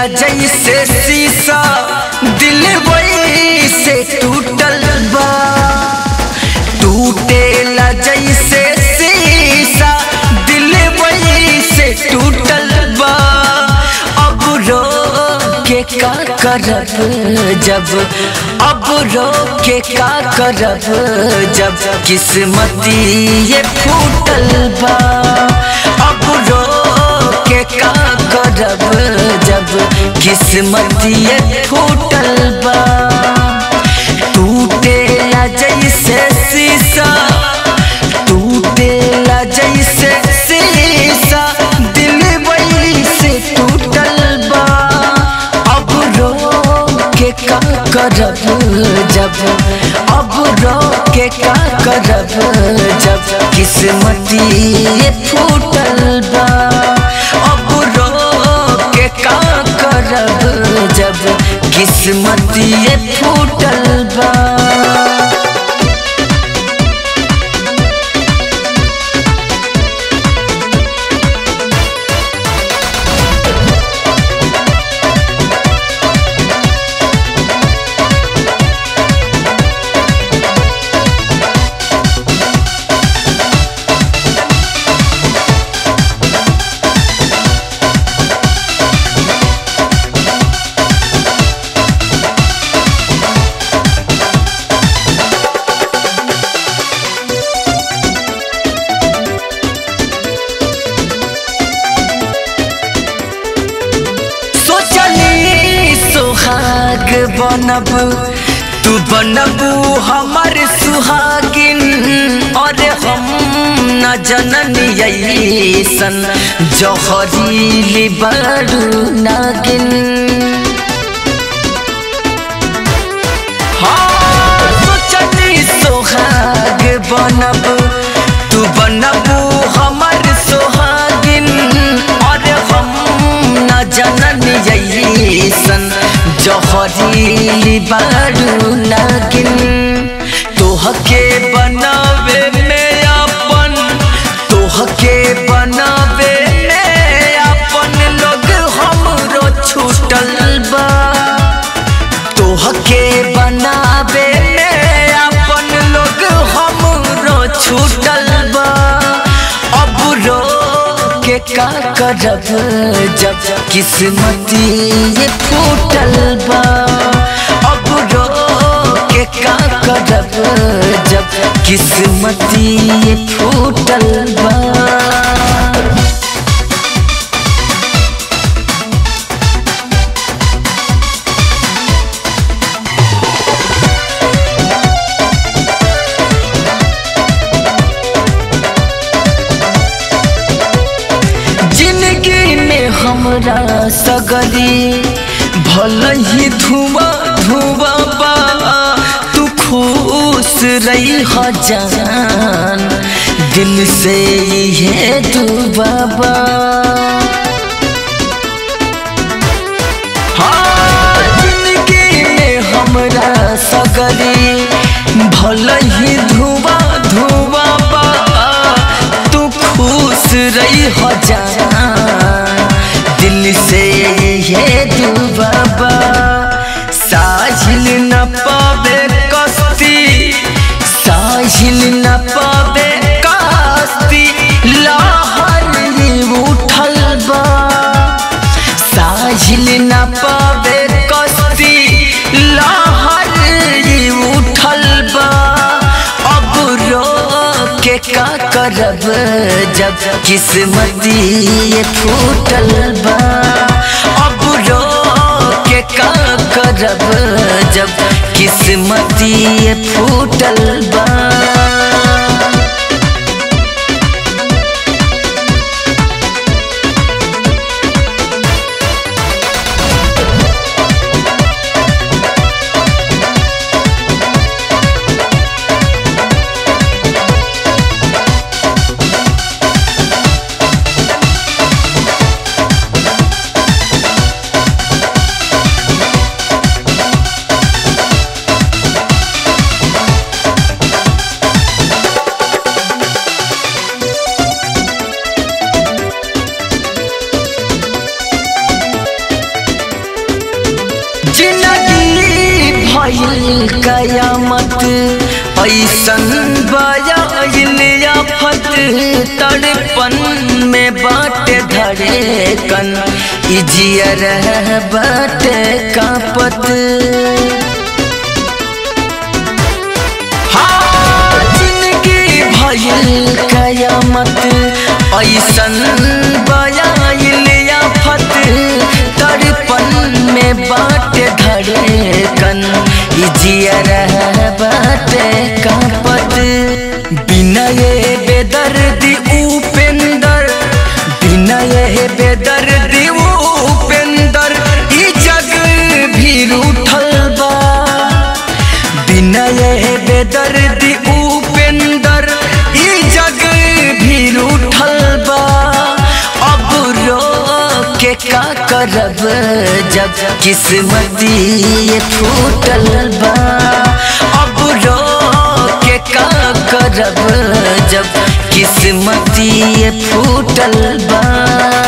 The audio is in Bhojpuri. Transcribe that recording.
जैसे शीशा दिल वही से टूटल बा, टूटेला जैसे शीशा दिल वही से टूटल बा। अब रो के का करब जब, अब रो के का करब जब किस्मती ये फूटल बा। अब रो के का करब जब किस्मती ये फूटल बा। टूटेला जैसे शीशा, टूटेला जैसे शीशा दिल वही से टूटल बा। अब रो के का करब जब, अब रो के का करब जब किस्मती ये फूटल बा। अब रो के का करब जब किस्मती ये फूटल बा। बनब तू बनबू हमार सुहागिन, और हम न जननी ऐसन जहरीली बड़ू नागिन। हाँ सोचनी सोहाग बनब तू बनबू हमार सुहागिन, और हम न जननी ऐसन जहरीली बड़ू नागिन। तोहके बनावे में अपन, तोहके बनावे में अपन लोग हमरो छूटल बा। तोहके बनावे में अपन लोग हमरो छूटल बा। अब रो के का करब जब किस्मती ये फूटल बा। अब रो के का करब जब किस्मती ये फूटल बा। हमरा सगरी भल ही धुआं धुआं बा, तू खुश रही हो जान दिल से ये दुआ बा। हाँ जिंदगी में हमरा सगरी भल ही धुआं धुआं बा, तू खुश रही हो जान दिल से ये दुआ बा। साहिल न पावे कस्ती, साहिल न पावे कस्ती लहर ही उठल बा। साहिल न पावे कस्ती लहर ही उठल बा। अब रो के का करब जब किस्मती ये फूटल बा। अब रो के का करब जब किस्मती ये फूटल बा। कयामत ऐसन बयाइल आफत तड़पन में बाटे धड़कन ई जियर बाटे कांपत। हाँ जिंदगी भइल कयामत ऐसन बयाइल आफत तड़पन में बाटे धड़कन ई जियर बाटे कांपत। विनय बेदर्दी उपेंद्र विनय बेदर्दी उपेंद्र ई जग भी रूठल बा। विनय बेदर्दी उपेंद्र ई जग भी रूठल बा। अब रो के का करब जब किस्मती ये फूटल बा। अब रो के का करब जब किस्मती ये फूटल बा।